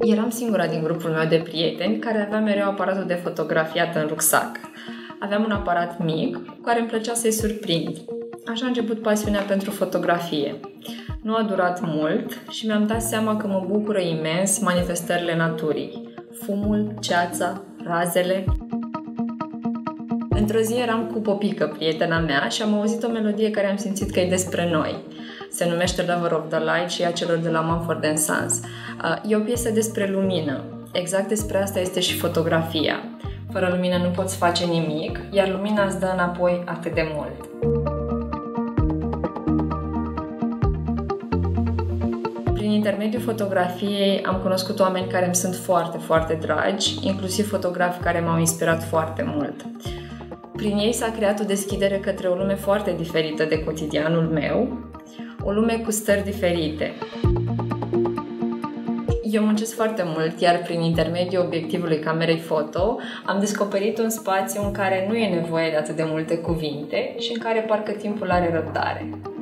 Eram singura din grupul meu de prieteni care avea mereu aparatul de fotografiat în rucsac. Aveam un aparat mic cu care îmi plăcea să-i surprind. Așa a început pasiunea pentru fotografie. Nu a durat mult și mi-am dat seama că mă bucură imens manifestările naturii. Fumul, ceața, razele. Într-o zi eram cu Popică, prietena mea, și am auzit o melodie care am simțit că e despre noi. Se numește Lover of the Light și e a celor de la Mumford & Sons. E o piesă despre lumină. Exact despre asta este și fotografia. Fără lumină nu poți face nimic, iar lumina îți dă înapoi atât de mult. Prin intermediul fotografiei am cunoscut oameni care îmi sunt foarte, foarte dragi, inclusiv fotografi care m-au inspirat foarte mult. Prin ei s-a creat o deschidere către o lume foarte diferită de cotidianul meu, o lume cu stări diferite. Eu muncesc foarte mult, iar prin intermediul obiectivului camerei foto am descoperit un spațiu în care nu e nevoie de atât de multe cuvinte și în care parcă timpul are răbdare.